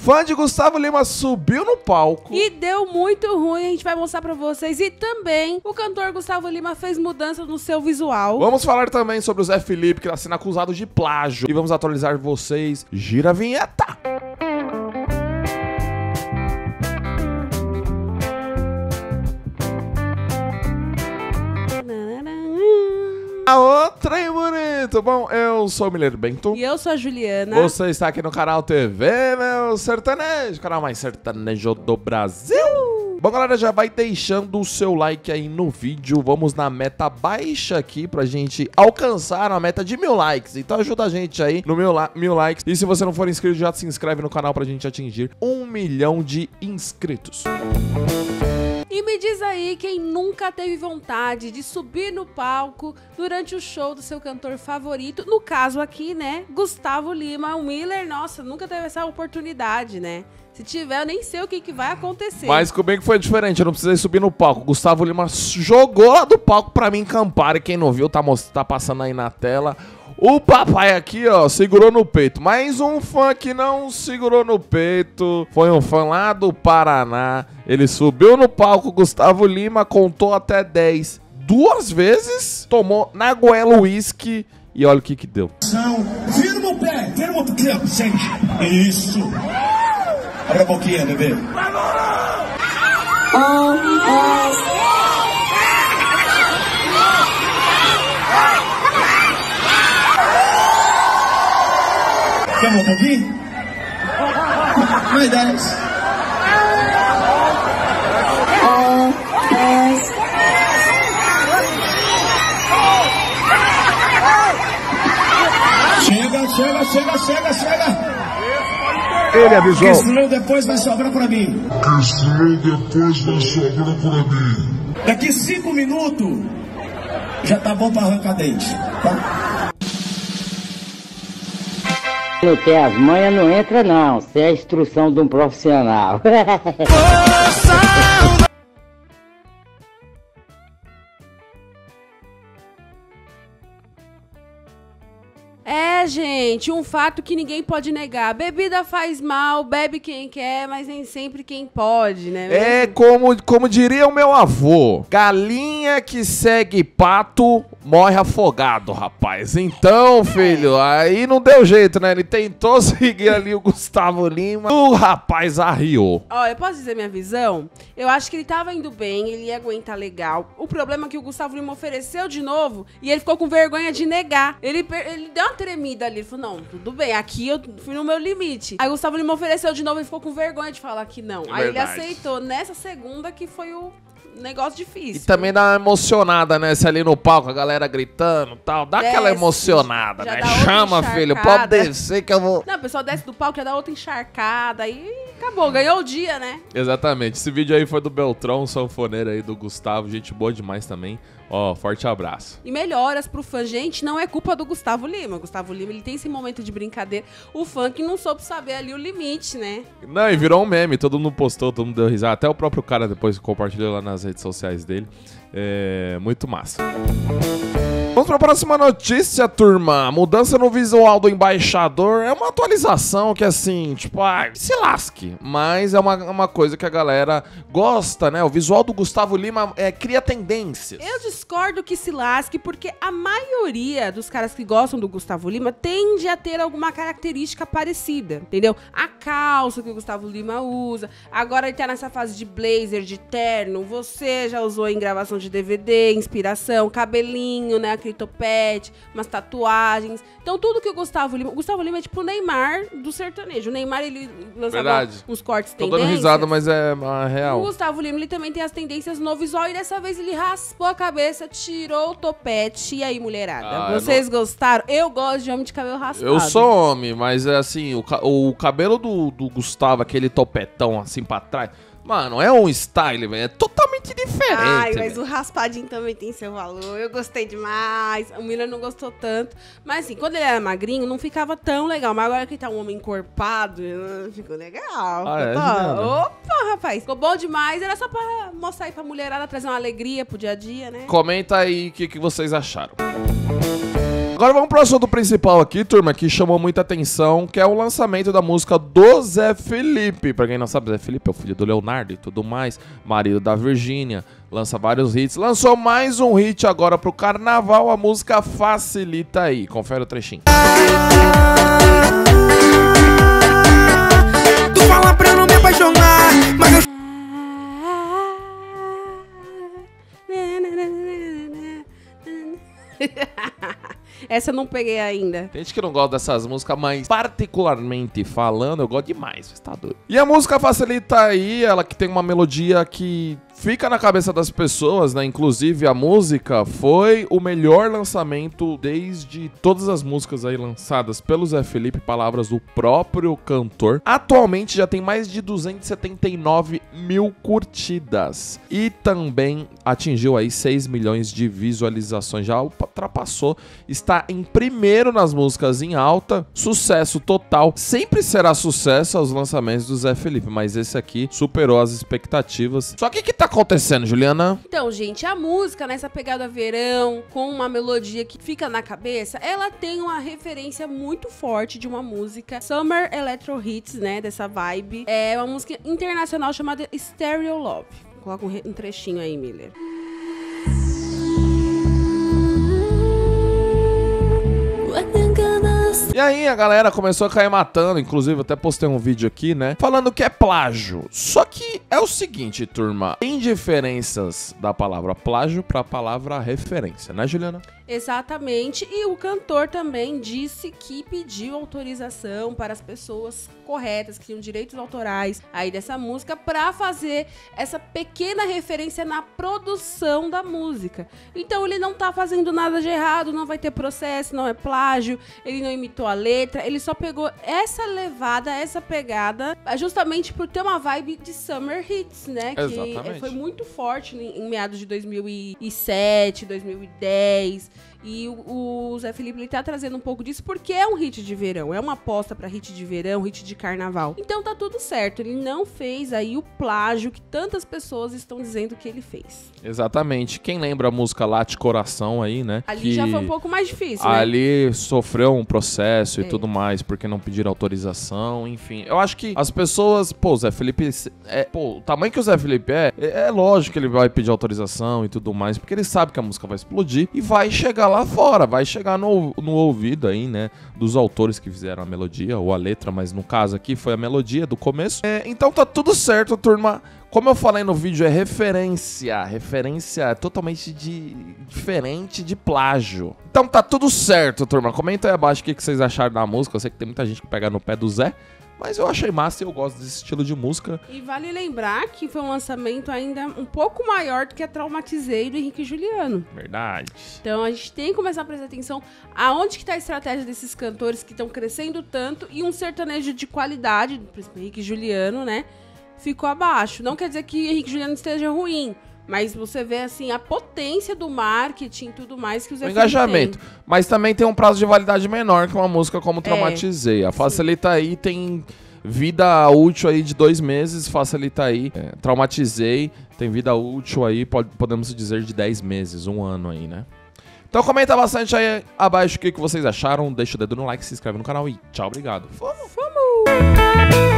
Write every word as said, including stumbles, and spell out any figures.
fã de Gustavo Lima subiu no palco e deu muito ruim, a gente vai mostrar pra vocês. E também o cantor Gustavo Lima fez mudança no seu visual. Vamos falar também sobre o Zé Felipe, que está sendo acusado de plágio. E vamos atualizar vocês. Gira a vinheta! A outra, hein, bonito? Bom, eu sou o Mineiro Bento. E eu sou a Juliana. Você está aqui no canal T V, meu sertanejo, canal mais sertanejo do Brasil. Bom, galera, já vai deixando o seu like aí no vídeo. Vamos na meta baixa aqui pra gente alcançar a meta de mil likes. Então ajuda a gente aí no mil, mil likes. E se você não for inscrito, já se inscreve no canal pra gente atingir um milhão de inscritos. E me diz aí quem nunca teve vontade de subir no palco durante o show do seu cantor favorito. No caso aqui, né, Gustavo Lima. O Miller, nossa, nunca teve essa oportunidade, né? Se tiver, eu nem sei o que, que vai acontecer. Mas comigo foi diferente, eu não precisei subir no palco. Gustavo Lima jogou lá do palco pra mim encampar. E quem não viu, tá, tá passando aí na tela. O papai aqui, ó, segurou no peito. Mais um fã que não segurou no peito. Foi um fã lá do Paraná. Ele subiu no palco, Gustavo Lima contou até dez. Duas vezes, tomou na goela o uísque. E olha o que que deu. Firma o pé, firma o pé, gente. Isso. Abre a boquinha, bebê. Quer um pouquinho? Mais dez. Chega, chega, chega, chega, chega. Ele avisou. Porque senão depois vai sobrar pra mim. Porque senão depois vai sobrar pra mim. Daqui cinco minutos já tá bom pra arrancar dente, tá? Não tem as manhas, não entra não. Isso é a instrução de um profissional. É, gente, um fato que ninguém pode negar. Bebida faz mal, bebe quem quer, mas nem sempre quem pode, né? É como, como diria o meu avô, galinha que segue pato morre afogado, rapaz. Então, filho, aí não deu jeito, né? Ele tentou seguir ali o Gustavo Lima, o rapaz arriou. Ó, eu posso dizer minha visão? Eu acho que ele tava indo bem, ele ia aguentar legal. O problema é que o Gustavo Lima ofereceu de novo e ele ficou com vergonha de negar. Ele, ele deu uma tremida ali, ele falou, não, tudo bem, aqui eu fui no meu limite. Aí o Gustavo Lima ofereceu de novo e ficou com vergonha de falar que não. Aí ele aceitou nessa segunda que foi o negócio difícil. E também dá uma emocionada, né? Se ali no palco, a galera gritando e tal. Dá desce, aquela emocionada, né? Chama, filho, pode descer que eu vou... Não, o pessoal desce do palco, já dá outra encharcada. Aí acabou, ganhou o dia, né? Exatamente. Esse vídeo aí foi do Beltrão, sanfoneiro aí do Gustavo. Gente boa demais também. Ó, forte abraço. E melhoras pro fã. Gente, não é culpa do Gustavo Lima. O Gustavo Lima, ele tem esse momento de brincadeira. O fã que não soube saber ali o limite, né? Não, e virou um meme. Todo mundo postou, todo mundo deu risada. Até o próprio cara depois compartilhou lá nas redes sociais dele. É muito massa. Vamos para a próxima notícia, turma. Mudança no visual do embaixador é uma atualização que, assim, tipo, ah, se lasque. Mas é uma, uma coisa que a galera gosta, né? O visual do Gustavo Lima é, cria tendências. Eu discordo que se lasque, porque a maioria dos caras que gostam do Gustavo Lima tende a ter alguma característica parecida, entendeu? A calça que o Gustavo Lima usa. Agora ele tá nessa fase de blazer, de terno. Você já usou em gravação de D V D, inspiração, cabelinho, né? Topete, umas tatuagens. Então tudo que o Gustavo Lima... O Gustavo Lima é tipo o Neymar do sertanejo. O Neymar, ele lançava Verdade. uns cortes Tô tendências. dando risada, mas é uma real. O Gustavo Lima, ele também tem as tendências no visual. E dessa vez ele raspou a cabeça, tirou o topete. E aí, mulherada? Ah, vocês não... gostaram? Eu gosto de homem de cabelo raspado. Eu sou homem, mas é assim, o, ca o cabelo do, do Gustavo, aquele topetão assim pra trás... Mano, é um style, velho. É totalmente diferente. Ai, mas véio. o raspadinho também tem seu valor. Eu gostei demais. O Miller não gostou tanto. Mas assim, quando ele era magrinho, não ficava tão legal. Mas agora que ele tá um homem encorpado, ficou legal. Ah, é, Opa, rapaz. Ficou bom demais. Era só pra mostrar aí pra mulherada, trazer uma alegria pro dia a dia, né? Comenta aí o que, que vocês acharam. Agora vamos pro assunto principal aqui, turma, que chamou muita atenção, que é o lançamento da música do Zé Felipe. Pra quem não sabe, Zé Felipe é o filho do Leonardo e tudo mais, marido da Virgínia, lança vários hits. Lançou mais um hit agora pro carnaval, a música Facilita Aí. Confere o trechinho. Tu fala pra não me apaixonar, mas eu... Essa eu não peguei ainda. Tem gente que não gosta dessas músicas, mas particularmente falando, eu gosto demais, você tá doido. E a música Facilita Aí, ela que tem uma melodia que fica na cabeça das pessoas, né? Inclusive a música foi o melhor lançamento desde todas as músicas aí lançadas pelo Zé Felipe, palavras do próprio cantor. Atualmente já tem mais de duzentos e setenta e nove mil curtidas e também atingiu aí seis milhões de visualizações, já ultrapassou, está em primeiro nas músicas em alta, sucesso total. Sempre será sucesso aos lançamentos do Zé Felipe, mas esse aqui superou as expectativas. Só que o que tá acontecendo, Juliana? Então, gente, a música nessa pegada verão, com uma melodia que fica na cabeça, ela tem uma referência muito forte de uma música Summer Electro Hits, né, dessa vibe. É uma música internacional chamada Stereo Love. Coloca um, um trechinho aí, Miller. E aí a galera começou a cair matando, inclusive eu até postei um vídeo aqui, né, falando que é plágio. Só que é o seguinte, turma, tem diferenças da palavra plágio pra palavra referência, né, Juliana? Exatamente, e o cantor também disse que pediu autorização para as pessoas corretas, que tinham direitos autorais aí dessa música, para fazer essa pequena referência na produção da música. Então ele não tá fazendo nada de errado, não vai ter processo, não é plágio, ele não imitou a letra, ele só pegou essa levada, essa pegada, justamente por ter uma vibe de Summer Hits, né? Exatamente. Que foi muito forte em, em meados de dois mil e sete, dois mil e dez... E o, o Zé Felipe, ele tá trazendo um pouco disso porque é um hit de verão, é uma aposta pra hit de verão, hit de carnaval. Então tá tudo certo, ele não fez aí o plágio que tantas pessoas estão dizendo que ele fez. Exatamente. Quem lembra a música Late Coração aí, né? Ali que já foi um pouco mais difícil, né? Ali sofreu um processo e É. tudo mais, porque não pediram autorização, enfim. Eu acho que as pessoas, pô, o Zé Felipe, é, pô, o tamanho que o Zé Felipe é, é, é lógico que ele vai pedir autorização e tudo mais, porque ele sabe que a música vai explodir e vai chegar lá fora, vai chegar no, no ouvido aí, né, dos autores que fizeram a melodia ou a letra, mas no caso aqui foi a melodia do começo. É, então tá tudo certo, turma. Como eu falei no vídeo, é referência. Referência é totalmente de, diferente de plágio. Então tá tudo certo, turma. Comenta aí abaixo o que vocês acharam da música. Eu sei que tem muita gente que pega no pé do Zé, mas eu achei massa e eu gosto desse estilo de música. E vale lembrar que foi um lançamento ainda um pouco maior do que a Traumatizei do Henrique e Juliano. Verdade. Então a gente tem que começar a prestar atenção aonde que tá a estratégia desses cantores que estão crescendo tanto e um sertanejo de qualidade, por exemplo, Henrique e Juliano, né, ficou abaixo. Não quer dizer que Henrique e Juliano esteja ruim, mas você vê, assim, a potência do marketing e tudo mais que o Zé O Felipe engajamento. tem. Mas também tem um prazo de validade menor que uma música como Traumatizei. É, A Facilita Aí tem vida útil aí de dois meses. Facilita Aí, é, Traumatizei, tem vida útil aí, pode, podemos dizer, de dez meses, um ano aí, né? Então comenta bastante aí abaixo o que, que vocês acharam. Deixa o dedo no like, se inscreve no canal e tchau, obrigado. Fomos! Vamos!